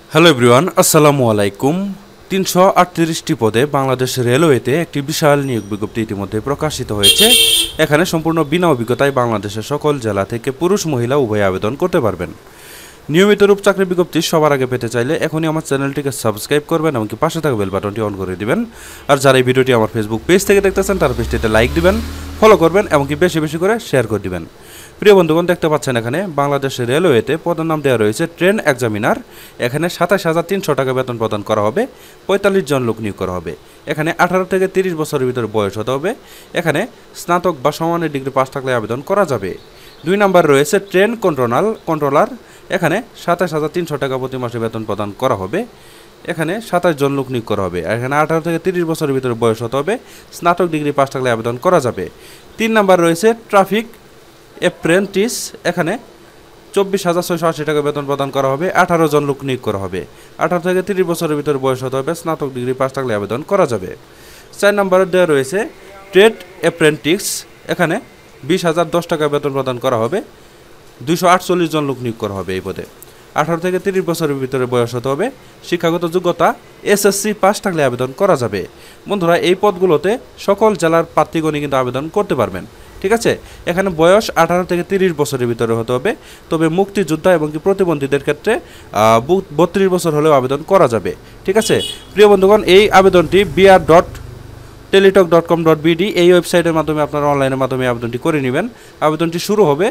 Hello everyone, আসসালামু আলাইকুম। ৩৩৮টি পদে বাংলাদেশ রেলওয়েতে একটি বিশাল নিয়োগ বিজ্ঞপ্তি ইতিমধ্যে প্রকাশিত হয়েছে। এখানে সম্পূর্ণ বিনা অভিজ্ঞতায় বাংলাদেশের সকল জেলা থেকে পুরুষ মহিলা উভয় আবেদন করতে পারবেন। নিয়মিত রূপ চাকরি বিজ্ঞপ্তি সবার আগে পেতে চাইলে এখনই আমার চ্যানেলটিকে সাবস্ক্রাইব করবেন এবং পাশে থাকা বেল বাটনটি অন করে দিবেন। আর যারা এই ভিডিওটি আমার ফেসবুক পেজ থেকে দেখতেছেন তার পেজটিতে লাইক দিবেন, ফলো করবেন এবং বেশি বেশি করে শেয়ার করে দিবেন। প্রিয় বন্ধুগণ, দেখতে পাচ্ছেন এখানে বাংলাদেশ রেলওয়েতে পদের নাম দেওয়া রয়েছে ট্রেন এক্সামিনার। এখানে ২৭,৩০০ টাকা বেতন প্রদান করা হবে। ৪৫ জন লোক নিয়োগ করা হবে। এখানে ১৮ থেকে ৩০ বছরের ভিতরে বয়স হতে হবে। এখানে স্নাতক বা সমানের ডিগ্রি পাস থাকলে আবেদন করা যাবে। ২ নম্বর রয়েছে ট্রেন কন্ট্রোলার। এখানে ২৭,৩০০ টাকা প্রতি মাসে বেতন প্রদান করা হবে। এখানে ২৭ জন লোক নিয়োগ করা হবে। এখানে ১৮ থেকে ৩০ বছরের ভিতরে বয়স হতে হবে। স্নাতক ডিগ্রি পাস থাকলে আবেদন করা যাবে। ৩ নম্বর রয়েছে ট্রাফিক অ্যাপ্রেন্টিস। এখানে ২৪,৬৮০ টাকা বেতন প্রদান করা হবে। ১৮ জন লোক নিয়োগ করা হবে। ১৮ থেকে ৩০ বছরের ভিতরে বয়স হতে হবে। স্নাতক ডিগ্রি পাস থাকলে আবেদন করা যাবে। ৪ নম্বরে দেওয়া রয়েছে ট্রেড অ্যাপ্রেন্টিস। এখানে ২০,০১০ টাকা বেতন প্রদান করা হবে। ২৪৮ জন লোক নিয়োগ করা হবে এই পদে। ১৮ থেকে ৩০ বছরের ভিতরে বয়স হতে হবে। শিক্ষাগত যোগ্যতা এসএসসি পাস থাকলে আবেদন করা যাবে। বন্ধুরা, এই পদগুলোতে সকল জেলার প্রার্থীগণই কিন্তু আবেদন করতে পারবেন। ঠিক আছে, এখানে বয়স ১৮ থেকে ৩০ বছরের ভিতরে হতে হবে। তবে মুক্তিযোদ্ধা এবং প্রতিবন্ধীদের ক্ষেত্রে ৩২ বছর হলেও আবেদন করা যাবে। ঠিক আছে প্রিয় বন্ধুগণ, এই আবেদনটি br.teletalk.com.bd এই ওয়েবসাইটের মাধ্যমে আপনারা অনলাইনের মাধ্যমে আবেদনটি করে নেবেন। আবেদনটি শুরু হবে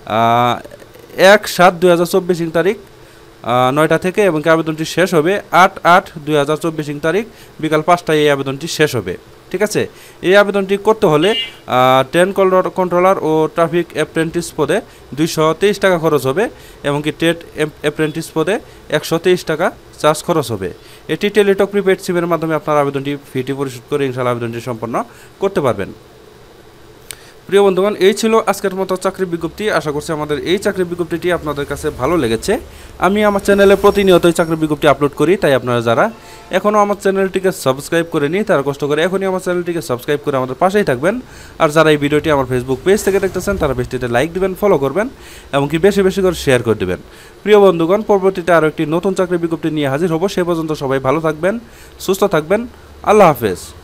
১/৭/২০২৪ তারিখ ৯টা থেকে এবং আবেদনটি শেষ হবে ৮/৮/২০২৪ তারিখ বিকাল ৫টায় এই আবেদনটি শেষ হবে। ঠিক আছে, এই আবেদনটি করতে হলে ট্রেন কন্ট্রোলার ও ট্রাফিক অ্যাপ্রেন্টিস পদে ২২৩ টাকা খরচ হবে এবং ট্রেড অ্যাপ্রেন্টিস পদে ১২৩ টাকা চার্জ খরচ হবে। এটি টেলিটক প্রিপেড সিমের মাধ্যমে আপনার আবেদনটি ফিটি পরিশোধ করে ইনশাআল্লাহ আবেদনটি সম্পন্ন করতে পারবেন। প্রিয় বন্ধুগণ, এই ছিল আজকের মতো চাকরি বিজ্ঞপ্তি। আশা করছি আমাদের এই চাকরি বিজ্ঞপ্তিটি আপনাদের কাছে ভালো লেগেছে। আমি আমার চ্যানেলে প্রতিনিয়তই চাকরি বিজ্ঞপ্তি আপলোড করি, তাই আপনারা যারা এখনও আমার চ্যানেলটিকে সাবস্ক্রাইব করে নিই তারা কষ্ট করে এখনই আমার চ্যানেলটিকে সাবস্ক্রাইব করে আমাদের পাশেই থাকবেন। আর যারা এই ভিডিওটি আমার ফেসবুক পেজ থেকে দেখতেছেন তারা পেজটিতে লাইক দিবেন, ফলো করবেন এবং বেশি বেশি করে শেয়ার করে দেবেন। প্রিয় বন্ধুগণ, পরবর্তীতে আরও একটি নতুন চাকরি বিজ্ঞপ্তি নিয়ে হাজির হব। সে পর্যন্ত সবাই ভালো থাকবেন, সুস্থ থাকবেন। আল্লাহ হাফেজ।